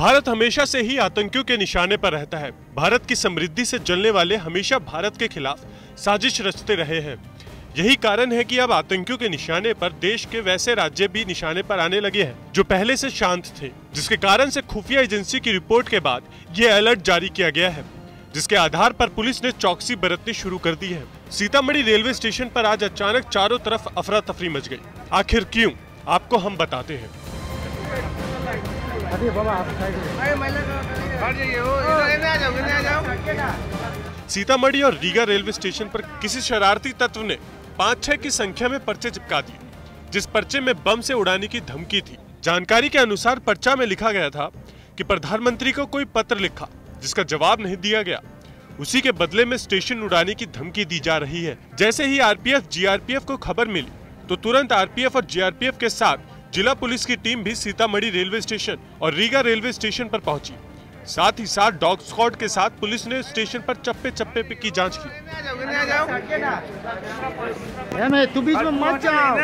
भारत हमेशा से ही आतंकियों के निशाने पर रहता है। भारत की समृद्धि से जलने वाले हमेशा भारत के खिलाफ साजिश रचते रहे हैं। यही कारण है कि अब आतंकियों के निशाने पर देश के वैसे राज्य भी निशाने पर आने लगे हैं जो पहले से शांत थे, जिसके कारण से खुफिया एजेंसी की रिपोर्ट के बाद ये अलर्ट जारी किया गया है, जिसके आधार पर पुलिस ने चौकसी बरतनी शुरू कर दी है। सीतामढ़ी रेलवे स्टेशन पर आज अचानक चारों तरफ अफरा तफरी मच गई। आखिर क्यों, आपको हम बताते हैं। सीतामढ़ी और रीगा रेलवे स्टेशन पर किसी शरारती तत्व ने 5-6 की संख्या में पर्चे चिपका दिए, जिस पर्चे में बम से उड़ाने की धमकी थी। जानकारी के अनुसार पर्चा में लिखा गया था कि प्रधानमंत्री को कोई पत्र लिखा जिसका जवाब नहीं दिया गया, उसी के बदले में स्टेशन उड़ाने की धमकी दी जा रही है। जैसे ही आरपीएफ जीआरपीएफ को खबर मिली तो तुरंत आरपीएफ और जीआरपीएफ के साथ जिला पुलिस की टीम भी सीतामढ़ी रेलवे स्टेशन और रीगा रेलवे स्टेशन पर पहुंची। साथ ही साथ डॉग स्क्वाड के साथ पुलिस ने स्टेशन पर चप्पे चप्पे की जांच की। तू बीच में मत जाओ।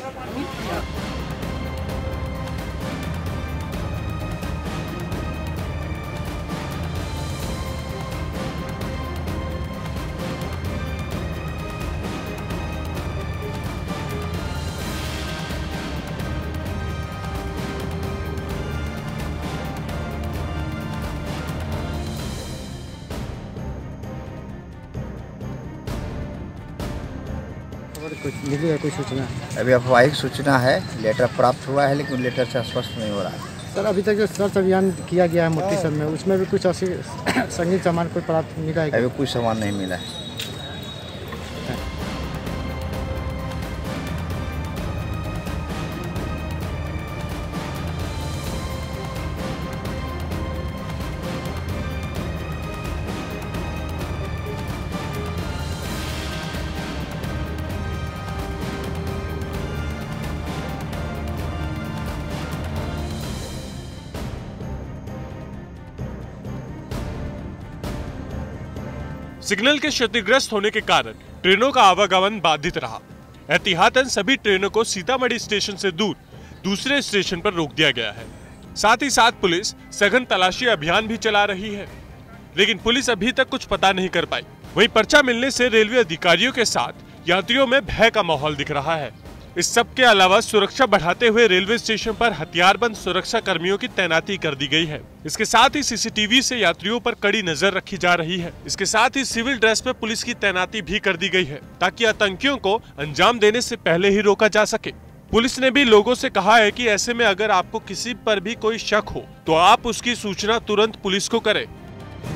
मिली है कोई सूचना? अभी अफवाही सूचना है, लेटर प्राप्त हुआ है लेकिन लेटर से स्पष्ट नहीं हो रहा है। सर, अभी तक जो सर्च अभियान किया गया है मूर्ति सब में, उसमें भी कुछ ऐसी संगीन सामान कोई प्राप्त मिला है? अभी कुछ सामान नहीं मिला है। सिग्नल के क्षतिग्रस्त होने के कारण ट्रेनों का आवागमन बाधित रहा। एहतियातन सभी ट्रेनों को सीतामढ़ी स्टेशन से दूर दूसरे स्टेशन पर रोक दिया गया है। साथ ही साथ पुलिस सघन तलाशी अभियान भी चला रही है, लेकिन पुलिस अभी तक कुछ पता नहीं कर पाई। वहीं पर्चा मिलने से रेलवे अधिकारियों के साथ यात्रियों में भय का माहौल दिख रहा है। इस सब के अलावा सुरक्षा बढ़ाते हुए रेलवे स्टेशन पर हथियारबंद सुरक्षा कर्मियों की तैनाती कर दी गई है। इसके साथ ही सीसीटीवी से यात्रियों पर कड़ी नजर रखी जा रही है। इसके साथ ही सिविल ड्रेस में पुलिस की तैनाती भी कर दी गई है, ताकि आतंकियों को अंजाम देने से पहले ही रोका जा सके। पुलिस ने भी लोगों से कहा है कि ऐसे में अगर आपको किसी पर भी कोई शक हो तो आप उसकी सूचना तुरंत पुलिस को करें।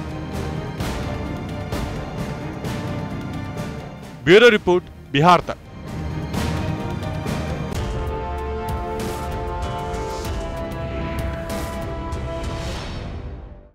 ब्यूरो रिपोर्ट, बिहार तक।